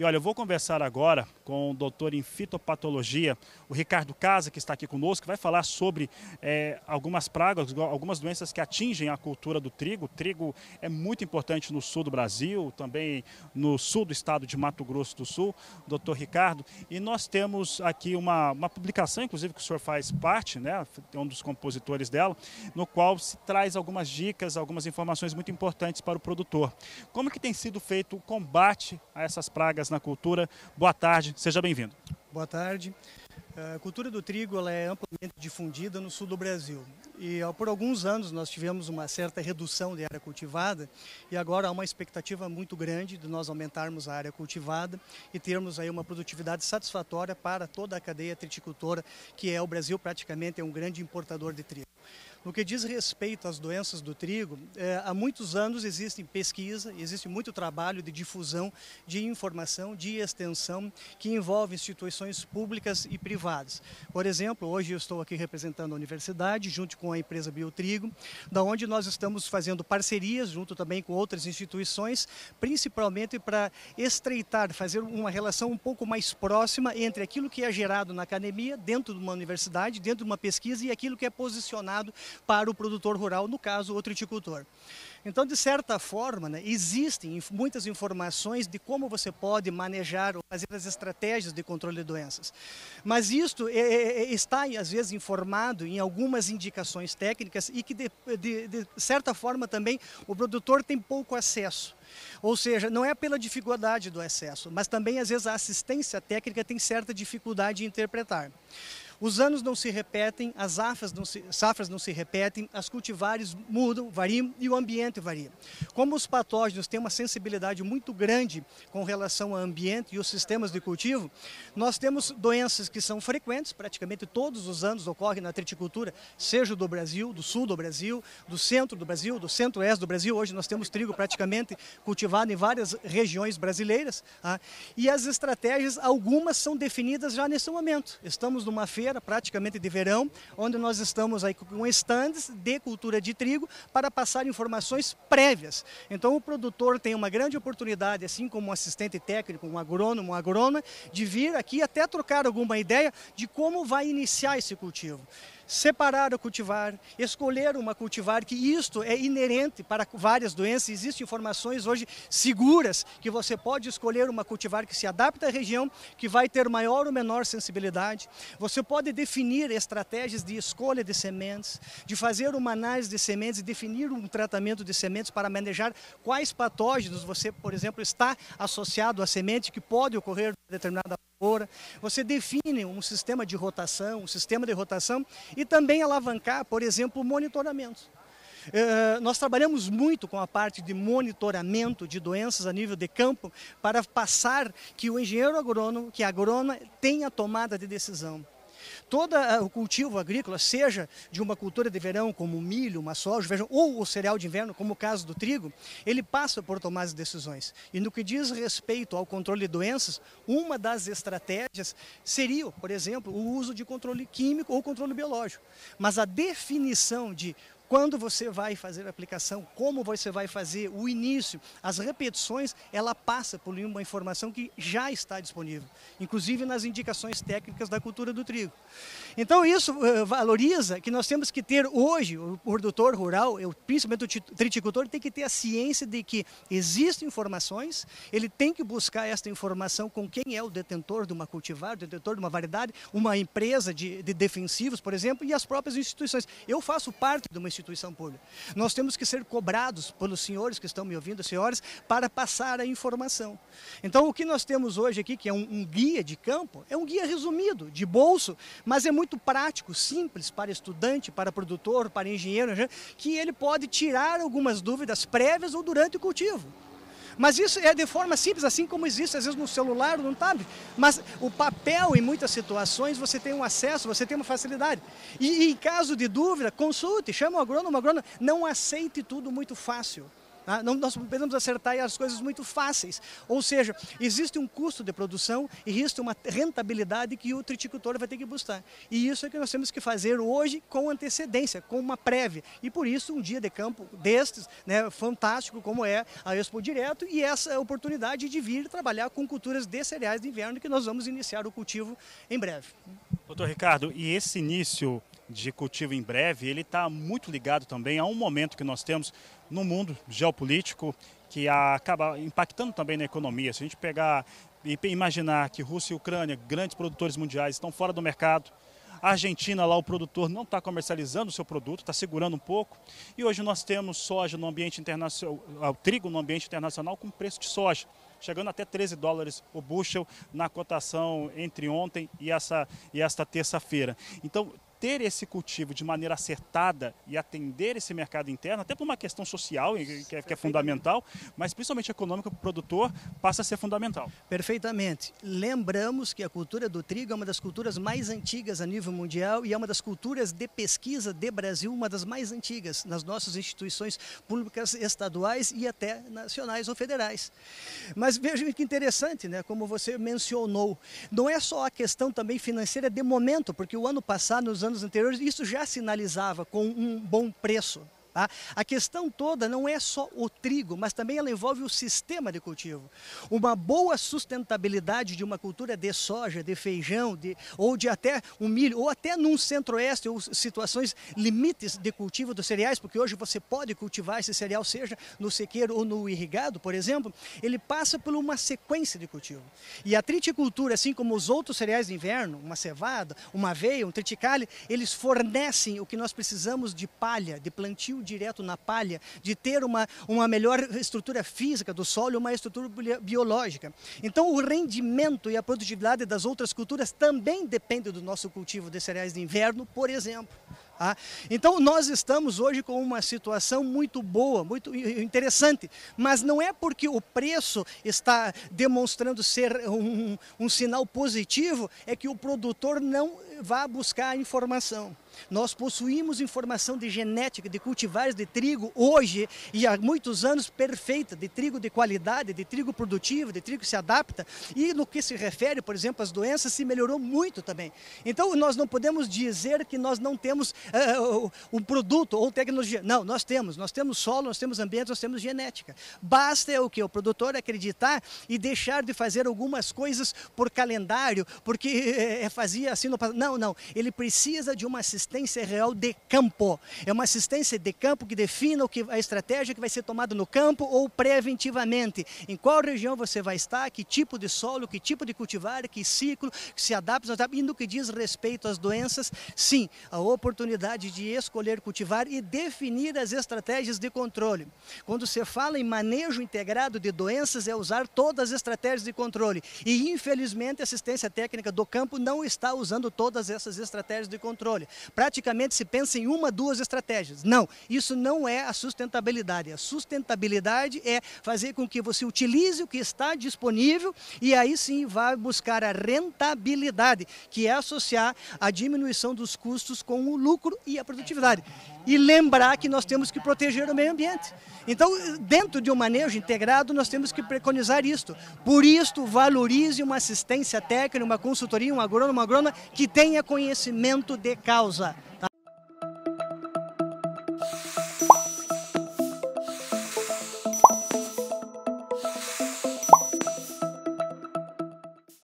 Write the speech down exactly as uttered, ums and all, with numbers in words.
E olha, eu vou conversar agora com o doutor em fitopatologia, o Ricardo Casa, que está aqui conosco, que vai falar sobre é, algumas pragas, algumas doenças que atingem a cultura do trigo. O trigo é muito importante no sul do Brasil, também no sul do estado de Mato Grosso do Sul, doutor Ricardo. E nós temos aqui uma, uma publicação, inclusive, que o senhor faz parte, né, é um dos compositores dela, no qual se traz algumas dicas, algumas informações muito importantes para o produtor. Como que tem sido feito o combate a essas pragas na cultura? Boa tarde, seja bem-vindo. Boa tarde. A cultura do trigo ela é amplamente difundida no sul do Brasil e por alguns anos nós tivemos uma certa redução de área cultivada e agora há uma expectativa muito grande de nós aumentarmos a área cultivada e termos aí uma produtividade satisfatória para toda a cadeia triticultora, que é o Brasil praticamente é um grande importador de trigo. No que diz respeito às doenças do trigo, é, há muitos anos existe pesquisa, existe muito trabalho de difusão, de informação, de extensão, que envolve instituições públicas e privadas. Por exemplo, hoje eu estou aqui representando a universidade, junto com a empresa Biotrigo, da onde nós estamos fazendo parcerias, junto também com outras instituições, principalmente para estreitar, fazer uma relação um pouco mais próxima entre aquilo que é gerado na academia, dentro de uma universidade, dentro de uma pesquisa, e aquilo que é posicionado para o produtor rural, no caso, o triticultor. Então, de certa forma, né, existem muitas informações de como você pode manejar ou fazer as estratégias de controle de doenças. Mas isto é, é, está, às vezes, informado em algumas indicações técnicas e que, de, de, de certa forma, também o produtor tem pouco acesso. Ou seja, não é pela dificuldade do acesso, mas também, às vezes, a assistência técnica tem certa dificuldade em interpretar. Os anos não se repetem, as safras não se, safras não se repetem, as cultivares mudam, variam e o ambiente varia. Como os patógenos têm uma sensibilidade muito grande com relação ao ambiente e os sistemas de cultivo, nós temos doenças que são frequentes, praticamente todos os anos ocorrem na triticultura, seja do Brasil, do sul do Brasil, do centro do Brasil, do centro-oeste do Brasil. Hoje nós temos trigo praticamente cultivado em várias regiões brasileiras. Tá? E as estratégias, algumas são definidas já nesse momento. Estamos numa feira praticamente de verão, onde nós estamos aí com estandes de cultura de trigo para passar informações prévias. Então o produtor tem uma grande oportunidade, assim como um assistente técnico, um agrônomo, uma agrônoma, de vir aqui até trocar alguma ideia de como vai iniciar esse cultivo. Separar o cultivar, escolher uma cultivar, que isto é inerente para várias doenças. Existem informações hoje seguras que você pode escolher uma cultivar que se adapta à região, que vai ter maior ou menor sensibilidade. Você pode definir estratégias de escolha de sementes, de fazer uma análise de sementes e definir um tratamento de sementes para manejar quais patógenos você, por exemplo, está associado à semente que pode ocorrer em determinada lavoura. Você define um sistema de rotação, um sistema de rotação e também alavancar, por exemplo, o monitoramento. Uh, nós trabalhamos muito com a parte de monitoramento de doenças a nível de campo para passar que o engenheiro agrônomo, que a agrônoma tenha tomada de decisão. Todo o cultivo agrícola, seja de uma cultura de verão, como o milho, uma soja, vejam, ou o cereal de inverno, como o caso do trigo, ele passa por tomar as decisões. E no que diz respeito ao controle de doenças, uma das estratégias seria, por exemplo, o uso de controle químico ou controle biológico. Mas a definição de quando você vai fazer a aplicação, como você vai fazer o início, as repetições, ela passa por uma informação que já está disponível, inclusive nas indicações técnicas da cultura do trigo. Então isso uh, valoriza que nós temos que ter hoje, o produtor rural, eu, principalmente o triticultor, tem que ter a ciência de que existem informações, ele tem que buscar esta informação com quem é o detentor de uma cultivar, o detentor de uma variedade, uma empresa de, de defensivos, por exemplo, e as próprias instituições. Eu faço parte de uma instituição instituição pública. Nós temos que ser cobrados pelos senhores que estão me ouvindo, senhores, para passar a informação. Então, o que nós temos hoje aqui, que é um, um guia de campo, é um guia resumido, de bolso, mas é muito prático, simples para estudante, para produtor, para engenheiro, que ele pode tirar algumas dúvidas prévias ou durante o cultivo. Mas isso é de forma simples, assim como existe às vezes no celular ou no tablet. Mas o papel, em muitas situações, você tem um acesso, você tem uma facilidade. E, e em caso de dúvida, consulte, chama o agrônomo, o agrônomo, não aceite tudo muito fácil. Ah, não, nós podemos acertar as coisas muito fáceis. Ou seja, existe um custo de produção e existe uma rentabilidade que o triticultor vai ter que buscar. E isso é que nós temos que fazer hoje com antecedência, com uma prévia. E por isso um dia de campo destes, né, fantástico como é a Expo Direto e essa oportunidade de vir trabalhar com culturas de cereais de inverno que nós vamos iniciar o cultivo em breve. Doutor Ricardo, e esse início de cultivo em breve, ele está muito ligado também a um momento que nós temos no mundo geopolítico que acaba impactando também na economia. Se a gente pegar e imaginar que Rússia e Ucrânia, grandes produtores mundiais, estão fora do mercado, a Argentina, lá o produtor não está comercializando o seu produto, está segurando um pouco. E hoje nós temos soja no ambiente internacional, o trigo no ambiente internacional com preço de soja, chegando até treze dólares o bushel na cotação entre ontem e essa e esta terça-feira. Então, ter esse cultivo de maneira acertada e atender esse mercado interno, até por uma questão social, que é, que é fundamental, mas principalmente econômica para o produtor, passa a ser fundamental. Perfeitamente. Lembramos que a cultura do trigo é uma das culturas mais antigas a nível mundial e é uma das culturas de pesquisa de Brasil, uma das mais antigas nas nossas instituições públicas estaduais e até nacionais ou federais. Mas veja que interessante, né? Como você mencionou, não é só a questão também financeira de momento, porque o ano passado, nos anos anos anteriores, isso já sinalizava com um bom preço. Tá? A questão toda não é só o trigo, mas também ela envolve o sistema de cultivo. Uma boa sustentabilidade de uma cultura de soja, de feijão, de, ou de até um milho, ou até num centro-oeste, ou situações limites de cultivo dos cereais, porque hoje você pode cultivar esse cereal, seja no sequeiro ou no irrigado, por exemplo, ele passa por uma sequência de cultivo. E a triticultura, assim como os outros cereais de inverno, uma cevada, uma aveia, um triticale, eles fornecem o que nós precisamos de palha, de plantio direto na palha, de ter uma, uma melhor estrutura física do solo, uma estrutura biológica. Então o rendimento e a produtividade das outras culturas também depende do nosso cultivo de cereais de inverno, por exemplo. Ah, então nós estamos hoje com uma situação muito boa, muito interessante, mas não é porque o preço está demonstrando ser um, um sinal positivo, é que o produtor não vá buscar informação. Nós possuímos informação de genética, de cultivares de trigo hoje e há muitos anos perfeita, de trigo de qualidade, de trigo produtivo, de trigo que se adapta e no que se refere, por exemplo, às doenças, se melhorou muito também. Então nós não podemos dizer que nós não temos uh, um produto ou tecnologia. Não, nós temos. Nós temos solo, nós temos ambiente, nós temos genética. Basta é o que? O produtor acreditar e deixar de fazer algumas coisas por calendário, porque é, fazia assim no passado. Não, não. Ele precisa de uma assistência assistência real de campo. É uma assistência de campo que defina o que, a estratégia que vai ser tomada no campo ou preventivamente. Em qual região você vai estar, que tipo de solo, que tipo de cultivar, que ciclo, que se adapta, e no que diz respeito às doenças, sim, a oportunidade de escolher cultivar e definir as estratégias de controle. Quando você fala em manejo integrado de doenças, é usar todas as estratégias de controle. E, infelizmente, a assistência técnica do campo não está usando todas essas estratégias de controle. Praticamente se pensa em uma, duas estratégias. Não, isso não é a sustentabilidade. A sustentabilidade é fazer com que você utilize o que está disponível e aí sim vai buscar a rentabilidade, que é associar a diminuição dos custos com o lucro e a produtividade. E lembrar que nós temos que proteger o meio ambiente. Então, dentro de um manejo integrado, nós temos que preconizar isto. Por isto, valorize uma assistência técnica, uma consultoria, um agrônomo, uma agrônoma que tenha conhecimento de causa. Tá?